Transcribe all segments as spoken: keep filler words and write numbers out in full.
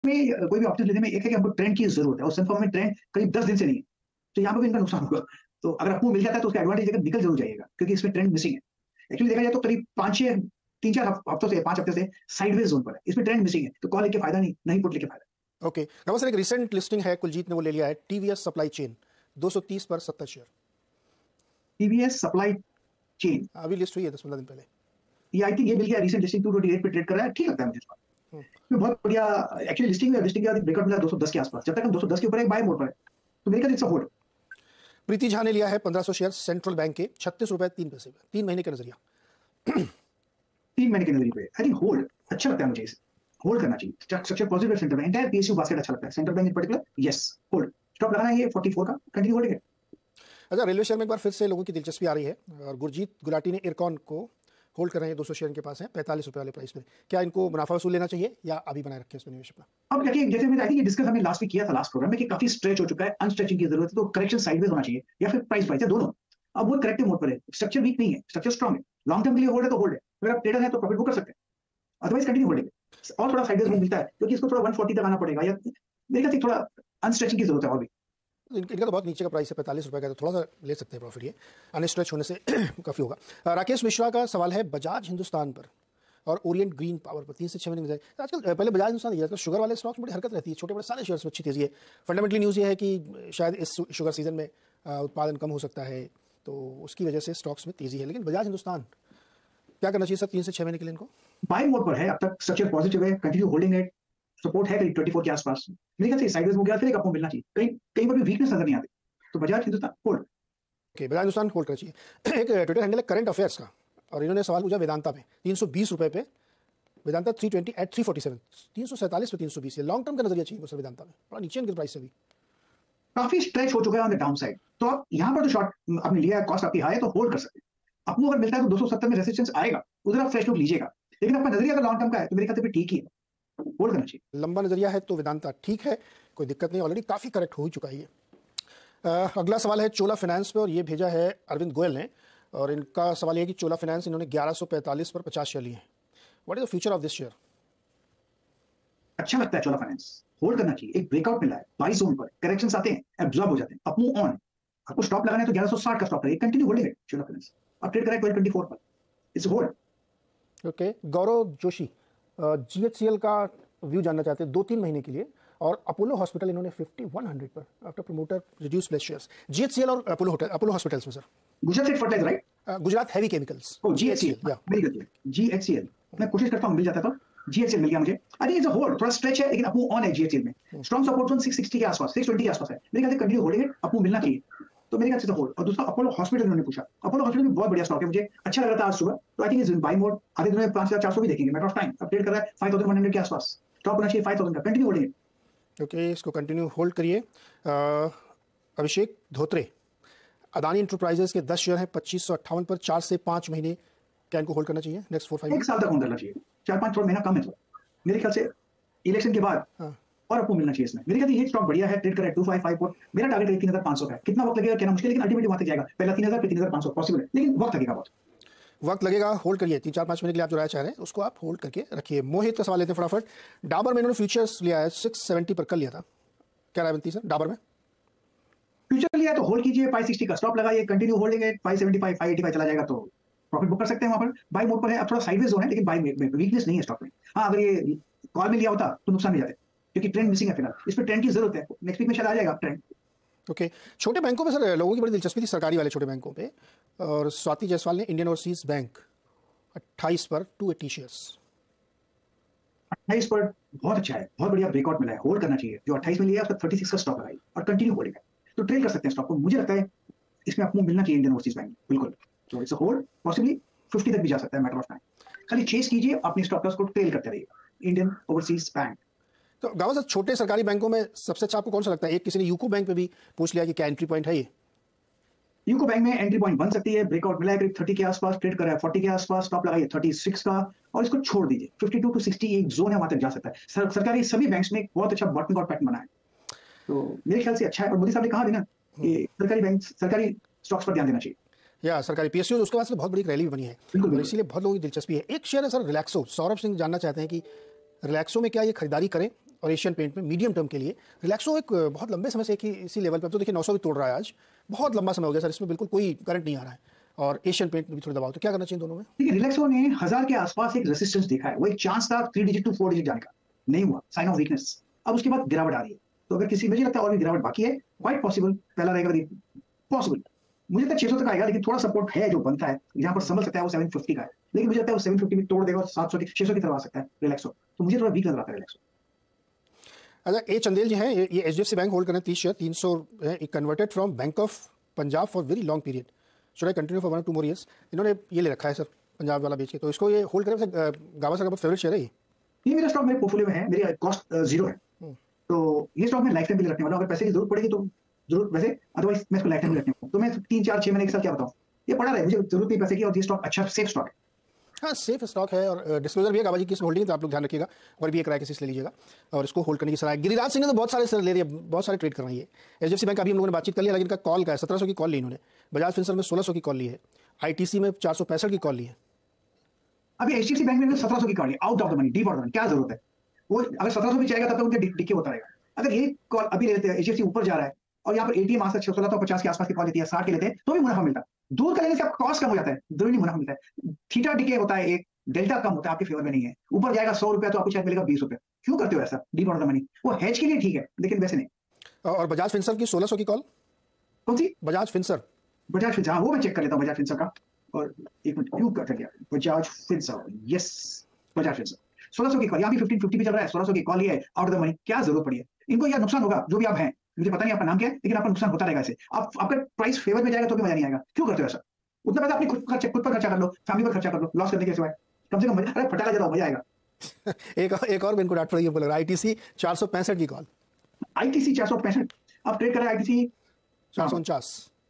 में कोई भी ऑप्शन लेने में एक है कि हमको ट्रेंड की जरूरत है और सन फॉर्म में ट्रेंड करीब दस दिन से नहीं है, तो यहाँ पर भी इनका नुकसान होगा। तो अगर आपको मिल जाता है तो उसका एडवांटेज लेकर निकल जरूर जाएगा, क्योंकि इसमें ट्रेंड मिसिंग है। एक्चुअली देखा जाए तो करीब पांच छह तीन चार हफ्तों से पांच हफ्ते से साइडवेज जोन पर है, इसमें ट्रेंड मिसिंग है, तो कॉल लेके फायदा नहीं, नहीं पुट लेके फायदा। Okay okay. सर एक रिसेंट लिस्टिंग है, कुलजीत ने वो ले लिया है, टीवीएस सप्लाई चेन दो सौ तीस पर सत्तर शेयर। टीवीएस सप्लाई चेन अभी लिस्ट हुई है दस पंद्रह दिन पहले। ये आई थिंक ये मिल गया recent listing two twenty eight पे ट्रेड कर रहा है, ठीक लगता है मुझे इसका। तो बहुत बढ़िया एक्चुअली लिस्टिंग में लिस्टिंग के बाद ब्रेकआउट मिला दो सौ दस के आसपास, जब तक हम दो सौ दस के ऊपर एक बाय मोड पर है तो मेरे ख्याल से होल्ड। प्रीति झा ने लिया है पंद्रह सौ शेयर सेंट्रल बैंक के छत्तीस रुपए तीन पैसे पे, तीन महीने का नजरिया। तीन महीने के नजरिए पे आई थिंक होल्ड अच्छा लगता है मुझे, इसे होल्ड करना चाहिए। Structure positive centre bank, entire PSU basket अच्छा लगता है, central bank in particular yes hold. Stop लगाना है ये चौवालीस का, कंटिन्यू होल्डिंग है। अच्छा, रेलवे शेयर में एक बार फिर से लोगों की दिलचस्पी आ रही है और गुरजीत गुलाटी ने इरकॉन को होल्ड कर रहे हैं, दो सौ शेयर इनके पास है पैंतालीस रुपए वाले प्राइस में। क्या इनको मुनाफा वसूल लेना चाहिए या अभी बनाए रखें इसमें निवेश अपना? अब देखिए, जैसे मैंने आई थिंक डिस्कस हमने लास्ट वीक किया था लास्ट प्रोग्राम में कि काफी स्ट्रेच हो चुका है, अनस्ट्रेचिंग की जरूरत है, तो करेक्शन साइडवेज होना चाहिए या फिर प्राइस प्राइस है दोनों। अब वो करेक्टिव मोड पर है, स्ट्रक्चर वीक नहीं है, स्ट्रक्चर स्ट्रॉन्ग है, लॉन्ग टर्म के लिए होल्ड है तो होल्ड है, अगर आप ट्रेडर है तो प्रॉफिट बुक कर सकते हैं, अदरवाइज कंटिन्यू होल्डिंग। और थोड़ा साइडवेज मूव मिलता है क्योंकि इसको थोड़ा एक सौ चालीस तक आना पड़ेगा, या मेरे ख्याल से थोड़ा अनस्ट्रेचिंग की जरूरत है और भी। इनका तो बहुत नीचे का प्राइस है, पैंतालीस रुपए का, तो थोड़ा सा ले सकते हैं प्रॉफिट, ये अनस्ट्रेच होने से काफी होगा। राकेश मिश्रा का सवाल है बजाज हिंदुस्तान पर और ओरिएंट ग्रीन पावर पर तीन से छह महीने की। आजकल पहले बजाज हिंदुस्तान आजकल शुगर वाले स्टॉक्स में बड़ी हरकत रहती है, छोटे बड़े सारे शेयर्स में अच्छी तेजी है। फंडामेंटली न्यूज़ ये है कि शायद इस शुगर सीजन में उत्पादन कम हो सकता है, तो उसकी वजह से स्टॉक्स में तेजी है। लेकिन बजाज हिंदुस्तान क्या करना चाहिए सर तीन से छह महीने के लिए इनको? बाय मोड पर है, अब तक स्ट्रक्चर पॉजिटिव है, कंटिन्यू होल्डिंग है, सपोर्ट है करीब चौबीस के आसपास, मेरे ख्याल से साइडवेज हो गया फिर एक आपको मिलना चाहिए, कहीं कहीं पर भी वीकनेस नजर नहीं आती, तो Bajaj Hindustan hold. Okay, Bajaj Hindustan hold करना चाहिए। एक ट्विटर हैंडल है करंट अफेयर्स का, और इन्होंने सवाल पूछा वेदांता में तीन सौ बीस रुपए पे, वेदांता तीन सौ बीस एट तीन सौ सैंतालीस, तीन सौ सैंतालीस पे तीन सौ बीस, लॉन्ग टर्म का नजरिया चाहिए सर वेदांता में, बड़ा नीचे इनके प्राइस से भी काफी स्ट्रेच हो चुका है ऑन द डाउन साइड, तो आप यहाँ पर तो शॉर्ट आपने लिया है, कॉस्ट आपकी हाई है तो होल्ड कर सकते हैं। आपको अगर मिलता है तो दो सौ सत्तर में रेजिस्टेंस आएगा, उधर आप फ्रेश लुक लीजिएगा, लेकिन आपका नजरिया अगर लॉन्ग टर्म का है तो मेरे ख्याल से ठीक ही है, होल्ड करना चाहिए। लंबा नजरिया है तो वेदांता ठीक है, कोई दिक्कत नहीं, ऑलरेडी काफी करेक्ट हो ही चुका है ये। अगला सवाल है चोला फाइनेंस पे, और ये भेजा है अरविंद गोयल ने, और इनका सवाल ये है कि चोला फाइनेंस इन्होंने ग्यारह सौ पैंतालीस पर पचास शेयर लिए हैं, what is the future of this share? अच्छा लगता है चोला फाइनेंस, होल्ड करना चाहिए। एक ब्रेकआउट मिला है बाई जोन पर, करेक्शंस आते हैं, एब्जॉर्ब हो जाते हैं, अप मूव ऑन। आपको स्टॉप लगाना है तो ग्यारह सौ साठ का स्टॉप लगाइए, कंटिन्यू होल्डिंग है चोला फाइनेंस। आप ट्रेड करें ट्वेल्व ट्वेंटी फोर पर, it's hold. Okay, Gaurav Joshi GHCL का व्यू जानना चाहते हैं दो तीन महीने के लिए, और अपोलो हॉस्पिटल इन्होंने फिफ्टी वन हंड्रेड पर after promoter reduce place shares. GHCL और अपोलो होटल अपोलो हॉस्पिटल्स में sir, Gujarat state fertilizer right, Gujarat heavy chemicals, oh GHCL, या वेरी गुड जीएचसीएल, मैं कोशिश करता हूं मिल जाता तो जीएचसीएल मिल गया मुझे। I think it's a hold, थोड़ा स्ट्रेच है लेकिन अप मूव ऑन है जीएचसीएल में, स्ट्रांग सपोर्ट जोन छह सौ साठ के आसपास, छह सौ बीस के आसपास है, मेरे ख्याल से कंटिन्यू होल्डिंग है, अप मूव मिलना चाहिए, तो मेरे ख्याल से होल्ड। और दूसरा अपोलो हॉस्पिटल उन्होंने पूछा, अपोलो हॉस्पिटल भी बहुत बढ़िया स्टॉक है, मुझे अच्छा लग रहा था आज सुबह, तो I think is buy mode. आधे दिन में पांच हजार चार सौ भी देखेंगे, मैटर ऑफ टाइम, अपडेट कर रहा है फाइव थाउजेंड वन हंड्रेड के आसपास, स्टॉप होना चाहिए फाइव थाउजेंड का, कंटिन्यू होल्डिंग। ओके okay, इसको कंटिन्यू होल्ड करिए। अभिषेक धोत्रे, अदानी इंटरप्राइजेस के दस शेयर हैं पच्चीस सौ अट्ठावन पर, चार से पांच महीने क्या इनको होल्ड करना चाहिए? नेक्स्ट फोर फाइव एक साल तक होल्ड करना चाहिए, चार पांच थोड़ा महीना कम है तो मेरे ख्याल से इलेक्शन के बाद हाँ। और आपको मिलना चाहिए इसमें, मेरे ख्याल से ये स्टॉक बढ़िया है, ट्रेड करें टू फाइव फाइव पर, मेरा टारगेट है तीन हजार पांच सौ का है। कितना वक्त लगेगा कहना मुश्किल, लेकिन अल्टीमेटली वहां तक जाएगा, पहला तीन हजार फिर तीन हजार पांच सौ पॉसिबल है, लेकिन वक्त लगेगा, बहुत वक्त लगेगा, होल्ड करिए। तीन चार पांच महीने के लिए आप जो राय चाह रहे हैं उसको आप होल्ड करके रखिए। मोहित का सवाल लेते हैं फटाफट, डाबर में इन्होंने फ्यूचर्स लिया है सिक्स सेवेंटी पर, कल लिया था, क्या राय बनती सर डाबर में? फ्यूचर लिया तो होल्ड कीजिए, फाइव सिक्सटी का स्टॉप लगाइए, कंटिन्यू होल्डिंग है, five seventy five five eighty five चला जाएगा तो प्रॉफिट बुक कर सकते हैं वहां पर। बाय मोड पर है, अब थोड़ा साइडवेज जोन है लेकिन बाय में वीकनेस नहीं है स्टॉक में। हाँ, अगर ये कॉल में लिया होता तो नुकसान में जाते, क्योंकि ट्रेंड मिसिंग है फिलहाल, इस पर ट्रेंड की जरूरत है, नेक्स्ट वीक में शायद आ जाएगा ट्रेंड। Okay okay. छोटे बैंकों में सर लोगों की बड़ी दिलचस्पी थी, सरकारी वाले छोटे बैंकों पे, और स्वाति जायसवाल ने इंडियन ओवरसीज बैंक अट्ठाईस पर टू एटी शेयर्स, अट्ठाईस पर बहुत अच्छा है, बहुत बढ़िया ब्रेकआउट मिला है, होल्ड करना चाहिए। जो अट्ठाईस में लिया उसका छत्तीस का स्टॉप लगाई और कंटिन्यू होल्डिंग है, तो ट्रेड कर सकते हैं स्टॉक को, मुझे लगता है इसमें आपको मिलना चाहिए इंडियन ओवरसीज बैंक, बिल्कुल। तो it's a hold, possibly fifty तक भी जा सकता है, मैटर ऑफ टाइम, खाली चेस कीजिए, अपनी स्टॉप लॉस को ट्रेल करते रहिए, इंडियन ओवरसीज बैंक। तो गाँव सर छोटे सरकारी बैंकों में सबसे अच्छा आपको कौन सा लगता है? एक किसी ने यूको बैंक पे भी पूछ लिया कि क्या एंट्री पॉइंट है ये? यूको बैंक में एंट्री पॉइंट बन सकती है, ब्रेकआउट मिला है करीब तीस के आसपास, ट्रेड कर रहा है चालीस के आसपास, स्टॉप लगाइए छत्तीस का और इसको छोड़ दीजिए, बावन टू साठ एक जोन है, वहां तक जा सकता है। सर, सरकारी सभी बैंक्स में एक बहुत अच्छा बॉटम आउट पैटर्न बना है, तो मेरे ख्याल से अच्छा है। और मोदी साहब ने कहा भी ना कि सरकारी बैंक सरकारी स्टॉक्स पर ध्यान देना चाहिए, या सरकारी पीएसयू, उसके बाद से बहुत बड़ी रैली भी बनी है, और इसीलिए बहुत लोगों की दिलचस्पी है। एक शेयर है सर रिलैक्सो, सौरभ सिंह जानना चाहते हैं कि रिलैक्सो में क्या ये खरीदारी करें और एशियन पेंट में मीडियम टर्म के लिए। रिलैक्सो एक बहुत लंबे समय से एक ही इसी लेवल पर, तो देखिए नौ सौ भी तोड़ रहा है आज, बहुत लंबा समय हो गया सर, इसमें बिल्कुल कोई करंट नहीं आ रहा है, और एशियन पेंट में भी थोड़ा दबाव, तो क्या करना चाहिए दोनों में? देखिए रिलैक्सो ने हजार के आसपास एक रेसिस्टेंस देखा है, वो एक चांस था three digit to four digit जाने का, नहीं हुआ, साइन ऑफ वीकनेस। अब उसके बाद गिरावट आ रही है, तो अगर किसी मुझे लगता है और भी गिरावट बाकी है, क्वाइट पॉसिबल पहला रहेगा पॉसिबल, मुझे लगता है छह सौ तक आएगा, लेकिन थोड़ा सपोर्ट है जो बनता है यहाँ पर संभल सकता है वो सात सौ पचास का है, लेकिन मुझे लगता है वो सात सौ पचास भी तोड़ देगा और सात सौ की छह सौ की तरफ आ सकता है रिलैक्सो, तो मुझे थोड़ा वीक लग रहा था रिलैक्सो। अच्छा, ए चंदेल जी हैं, ये एचडीएफसी बैंक होल्ड करें तीस शेयर, तीन सौ converted from bank of Punjab for very long period, should I continue for one two more years? इन्होंने ये ले रखा है सर पंजाब वाला बेच के, तो इसको ये होल्ड करें? गावस्कर का बहुत फेवरेट शेयर है ये। ये मेरा स्टॉक मेरे पोर्टफोलियो में है, मेरी कॉस्ट जीरो है, तो ये स्टॉक मैं लाइफ टाइम के लिए रखने वाला हूं, अगर पैसे की जरूरत पड़ेगी तो जरूर, वैसे अदरवाइज मैं इसको लाइफ टाइम रखने वाला हूं, तो मैं तीन चार छह महीने के साथ क्या बताऊं, ये पड़ा रहे, मुझे जरूरत नहीं पैसे की, और ये स्टॉक अच्छा सेफ स्टॉक है। हाँ, सेफ स्टॉक है, और डिस्क्लोजर भी है गाबा जी की इसमें होल्डिंग, तो आप लोग ध्यान रखिएगा, और भी एक राय किसी से ले लीजिएगा, और इसको होल्ड करने की सलाह। गिरिराज सिंह ने तो बहुत सारे सर ले रही है, बहुत सारे ट्रेड कर रही है। एचडीएफसी बैंक अभी हम लोगों ने बातचीत कर लिया, लेकिन इनका कॉल का है सत्रह सौ की कॉल ली इन्होंने, बजाज फिनसर्व में सोलह सौ की कॉल ली है, आईटीसी में चार सौ पैंसठ की कॉल ली है। अभी एचडीएफसी बैंक में सत्रह सौ की कॉल ली, out of the money, deep out of the money, क्या जरूरत है, वो अगर सत्रह सौ भी जाएगा तब तक उनके डिक्की होता रहेगा। अगर ये कॉल अभी ले लेते हैं, एचडीएफसी ऊपर जा रहा है और यहाँ पर एटीएम आज तक सोलह सौ पचास के आसपास की कॉल लेती है, साठ के लेते हैं तो भी मुनाफा मिलता है, दूर का लेने से आपका कॉस्ट कम हो जाता है, जरूरी मुनाफा मिलता है, थीटा डिके होता है, एक डेल्टा कम होता है, आपके फेवर में नहीं है, ऊपर जाएगा सौ रुपया तो आपको शायद मिलेगा बीस रुपया, क्यों करते हो ऐसा? Deep out of the money, वो हेज के लिए ठीक है, लेकिन वैसे नहीं। और बजाज फिनसर्व की सोलह सौ की कॉल कौन सी? बजाज फिनसर्व, बजाज फिनसर्व, हाँ वो मैं चेक कर लेता हूँ बजाज फिनसर्व का, और एक मिनट क्यों कर गया, बजाज फिनसर्व, यस बजाज फिनसर्व सोलह सौ की कॉल, यहाँ भी फिफ्टीन फिफ्टी पे चल रहा है, सोलह सौ की कॉल है, आउट ऑफ द मनी, क्या जरूरत पड़ी है इनको? यार नुकसान होगा, जो भी आप हैं, मुझे पता नहीं आपका नाम क्या है, लेकिन आपका नुकसान होता रहेगा ऐसे, आप आपका प्राइस फेवर में जाएगा तो भी मजा नहीं आएगा, क्यों करते हो ऐसा? उतना पैसा अपनी खुद खर्च खुद पर खर्चा कर लो, फैमिली पर खर्चा कर लो, लॉस करने के सिवाय कम से कम अरे फटाका जरा मजा आएगा। एक एक और इनको डांट पड़ी है, आईटीसी चार सौ पैंसठ की कॉल, आईटीसी चार सौ पैंसठ आप ट्रेड कर रहे हैं, आईटीसी चार सौ उनचास,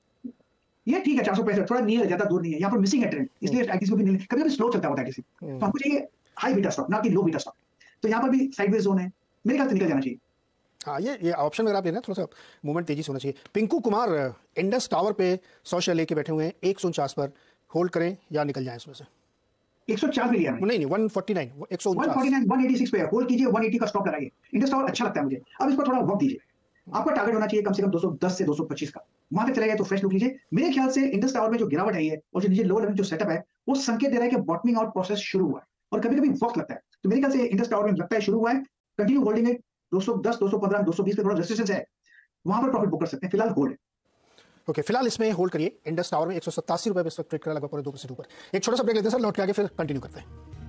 ये ठीक है, चार सौ पैंसठ थोड़ा नियर, ज्यादा दूर नहीं है, यहाँ पर मिसिंग है ट्रेंड, इसलिए आईटीसी को भी कभी कभी स्लो चलता होता है आईटीसी, तो हमको चाहिए हाई बीटा स्टॉक, ना कि लो बीटा स्टॉक, तो यहाँ पर भी साइडवेज जोन है, मेरे ख्याल से निकल जाना चाहिए। हाँ, ये ये ऑप्शन अगर आप लेना थोड़ा सा मूवमेंट तेजी से होना चाहिए। पिंकू कुमार इंडस टावर पे सौ शेयर लेके बैठे हुए हैं, एक सौ उनचास पर, होल्ड करें या निकल जाए इसमें से? एक सौ चार में लिया नहीं नहीं, वन फोर्टी नाइन, एक सौ उनचास, one forty nine, one eighty six पे होल्ड कीजिए, वन एटी का स्टॉप लगाइए, इंडस टावर अच्छा लगता है मुझे, अब इस पर थोड़ा वक्त दीजिए, आपका टारगेट होना चाहिए कम से कम दो सौ दस से दो सौ पच्चीस का, वहां तक चला गया तो फ्रेश लुक लीजिए। मेरे ख्याल से इंडस टावर में जो गिरावट आई है और जो नीचे लोअर लेवल जो सेटअप है, वो संकेत दे रहा है कि बॉटमिंग आउट प्रोसेस शुरू हुआ है, और कभी कभी वक्त लगता है, तो मेरे ख्याल से इंडस टावर में लगता है शुरू हुआ है, कंटिन्यू होल्डिंग है, दो सौ दस, दो सौ पंद्रह, दो सौ बीस पे थोड़ा रेजिस्टेंस है, वहां पर प्रॉफिट बुक कर सकते हैं, फिलहाल होल्ड है। ओके okay, फिलहाल इसमें होल्ड करिए, इंडस टावर में एक सौ सत्तासी रुपए पे इस वक्त ट्रेड कर रहा है, लगभग पूरे दो परसेंट ऊपर। एक छोटा सा ब्रेक लेते हैं सर, लौट के आगे फिर कंटिन्यू करते हैं।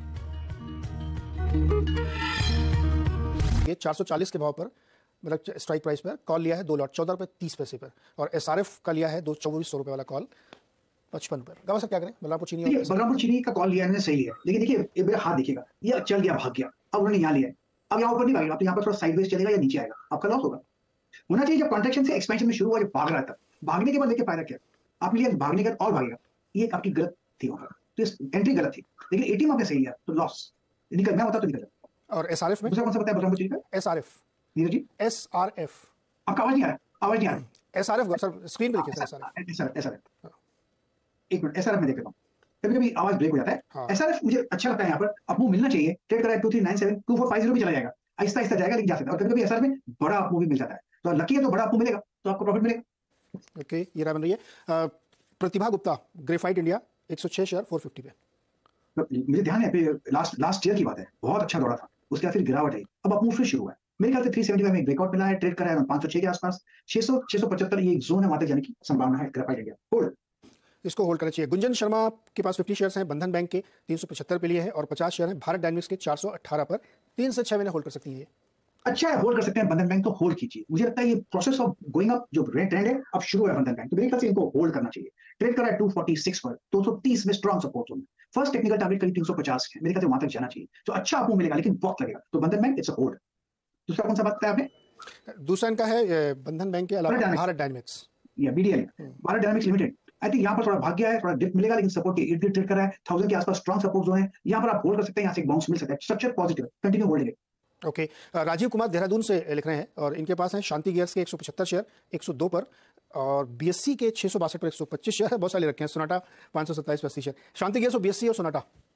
ये चार सौ चालीस के भाव पर, मतलब स्ट्राइक प्राइस पर कॉल लिया है दो लॉट चौदह रुपए तीस पैसे पर, और एसआरएफ का लिया है दो चौबीस सौ रुपए वाला कॉल पचपन पर। गावा सर क्या करें, बलरामपुर चीनी? देखिए बलरामपुर चीनी का कॉल लिया है सही लिया, लेकिन देखिए ये मेरा हाथ देखिएगा, ये चल गया भाग गया, अब उन्होंने यहाँ लिया है, अब यहाँ ऊपर नहीं भागेगा, अब यहाँ पर थोड़ा साइडवेज चलेगा या नीचे आएगा, आपका लॉस होगा। होना चाहिए जब कॉन्ट्रैक्शन से एक्सपेंशन में शुरू हुआ, जब भाग रहा था, भागने के बाद लेके फायदा क्या, आप लिया भागने के बाद और भागेगा, ये आपकी गलत थी वहां, तो एंट्री गलत थी, लेकिन एटीएम आपने सही लिया तो लॉस निकल, मैं बता तो निकल जाता। और एसआरएफ में दूसरा कौन सा बताया बलरामपुर चीनी का? एसआरएफ, नीरज जी एसआरएफ, आपका आवाज नहीं आ रहा, आवाज नहीं आ रहा, एसआरएफ सर स्क्रीन पे देखिए सर, एसआरएफ एसआरएफ एसआरएफ एक मिनट, एसआरएफ में देख लेता हूँ, कभी कभी आवाज ब्रेक हो जाता है। एसआरएफ मुझे अच्छा लगता है, यहाँ पर आपको मिलना चाहिए, ट्रेड करा है two three nine seven two four five zero भी चला जाएगा, आहिस्ता आहिस्ता जाएगा लेकिन जा सकता है, और कभी कभी एसआरएफ में बड़ा आपको भी मिल जाता है, तो लकी है तो बड़ा आपको मिलेगा, तो आपको प्रॉफिट मिलेगा। ओके, ये राय बन रही है। प्रतिभा गुप्ता ग्रेफाइट इंडिया एक सौ छह शेयर चार सौ पचास पे, मुझे ध्यान है लास्ट लास्ट ईयर की बात है, बहुत अच्छा दौड़ा था, उसके बाद फिर गिरावट आई, अब अपमूव फिर शुरू हुआ है, मेरे ख्याल से तीन सौ पचहत्तर में ब्रेकआउट मिला है, ट्रेड करा है पाँच सौ छह के आसपास, छह सौ छह सौ पचहत्तर ये एक जोन है, वहां तक जाने की संभावना है, ग्रेफाइट इंडिया होल्ड, इसको होल्ड करना चाहिए। गुंजन शर्मा के पास पचास शेयर्स हैं, बंधन बैंक के तीन सौ पचहत्तर पे लिए हैं, और पचास शेयर हैं भारत डायनेमिक्स के चार सौ अठारह पर, तीन से छह महीने होल्ड कर सकती है। अच्छा है, होल्ड कर सकते हैं बंधन बैंक, तो होल्ड कीजिए, मुझे लगता है ये प्रोसेस ऑफ गोइंग अप जो ट्रेंड है अब शुरू है बंधन बैंक, तो मेरे ख्याल से इनको होल्ड करना चाहिए। ट्रेड करा है दो सौ छियालीस पर, दो सौ तीस में strong support zone, first technical target करीब तीन सौ पचास है, मेरे ख्याल से वहां तक जाना चाहिए, तो अच्छा आपको मिलेगा लेकिन वक्त लगेगा, तो बंधन बैंक इट्स अ होल्ड। दूसरा कौन सा बात बताया आपने? दूसरा इनका है बंधन बैंक के अलावा भारत डायनेमिक्स, या BDL, Bharat dynamics limited, I think यहाँ पर थोड़ा भाग गया है, थोड़ा डिप मिलेगा, लेकिन सपोर्ट के इर्द गिर्द ट्रेड कर रहा है, थाउजेंड के आसपास स्ट्रॉन्ग सपोर्ट जो है, यहाँ पर आप होल्ड कर सकते हैं, यहाँ से एक बाउंस मिल सकता है, structure positive, continue holding. Okay okay. Rajeev Kumar Dehradun से लिख रहे हैं, और इनके पास हैं शांति गियर्स के एक सौ पचहत्तर शेयर एक सौ दो पर, और बीएससी के छह सौ बासठ पर एक सौ पच्चीस शेयर है, बहुत सारे रखे हैं, सोनाटा पाँच सौ सत्ताईस पर अस्सी शेयर, शांति गियर्स और बीएससी और सोनाटा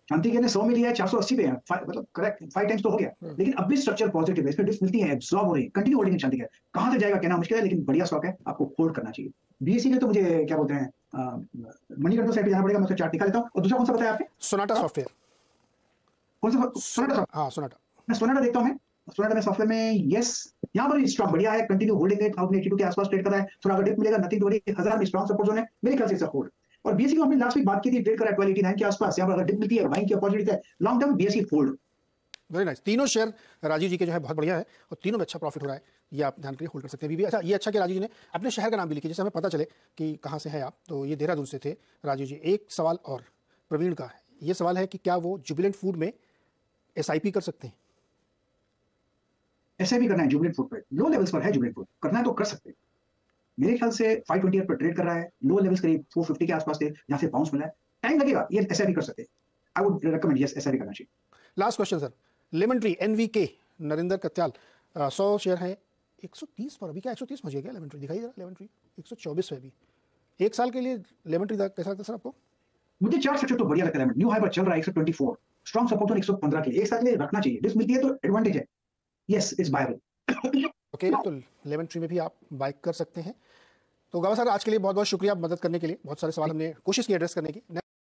शांति के ने सौ में लिया है, चार सौ अस्सी पे है, फाइव मतलब करेक्ट फाइव टाइम्स तो हो गया, लेकिन अब भी स्ट्रक्चर पॉजिटिव है, इसमें डिप्स मिलती है, एब्जॉर्ब हो रही है, कंटिन्यू होल्डिंग है शांति के। कहां तक जाएगा कहना मुश्किल है, लेकिन बढ़िया स्टॉक है, आपको होल्ड करना चाहिए। बीएससी में तो मुझे क्या बोलते हैं मणिकंठन साइड पे जाना पड़ेगा, मैं उसका चार्ट दिखा लेता हूं। और दूसरा कौन सा बताया आपने? Sonata software. कौन सा? सोनाटा। हाँ सोनाटा। मैं सोनाटा देखता हूं, मैं सोनाटा में सॉफ्टवेयर में यस, यहाँ पर स्टॉक बढ़िया है, कंटिन्यू होल्डिंग है, थाउजेंड एटी टू के आसपास ट्रेड कर रहा है, थोड़ा अगर डिप मिलेगा नथिंग टू वरी, हजार में स्ट्रॉन्ग सपोर्ट जोन है, मेरे ख्याल से इट्स अ होल्ड। और बीएससी को हमने लास्ट वीक बात की थी, ट्रेड कर रहा है ट्वेल्व एटी नाइन के आसपास, यहाँ पर अगर डिप मिलती है बाइंग की अपॉर्चुनिटी है, long term BSC hold. Very nice. तीनों शेयर राजीव जी के जो है बहुत बढ़िया है और तीनों में अच्छा प्रॉफिट हो रहा है, ये आप ध्यान करिए, होल्ड कर सकते हैं बीबी। अच्छा ये अच्छा कि राजीव जी ने अपने शहर का नाम भी लिखिए, जैसे हमें पता चले कि कहाँ से हैं आप। तो ये देहरादून से थे राजीव जी। एक सवाल और प्रवीण का है, ये सवाल है कि क्या वो जुबिलेंट फूड में एसआईपी कर सकते हैं? एसआईपी करना है जुबिलेंट फूड पे, लो लेवल्स पर है जुबिलेंट फूड, करना है तो कर सकते हैं। मेरे ख्याल से फाइव ट्वेंटी पर ट्रेड कर रहा है, लो लेवल्स करीब फोर फिफ्टी के आसपास थे, जहां से बाउंस मिला है, टाइम लगेगा, ये एसआईपी कर सकते हैं। I would recommend yes, SIP करना चाहिए। Last question sir, lemon tree NVK Narendra Katyal, सौ शेयर है, एक सौ तीस पर, अभी क्या एक सौ तीस पहुंच गया क्या लेमन ट्री? दिखाई दे रहा लेमन ट्री एक सौ चौबीस पे अभी। एक साल के लिए लेमन ट्री कैसा लगता है सर आपको? मुझे चार्ट स्ट्रक्चर तो बढ़िया लगता है, न्यू हाई पर चल रहा है एक सौ twenty four, strong support zone एक सौ पंद्रह के लिए, एक साल के लिए रखना चाहिए, डिस्क मिलती है तो एडवांटेज है, यस इट्स बायबल। ओके, तो लेमन ट्री में भी आप बाइक कर सकते हैं। तो गावा सर आज के लिए बहुत बहुत शुक्रिया मदद करने के लिए, बहुत सारे सवाल हमने कोशिश की एड्रेस करने की।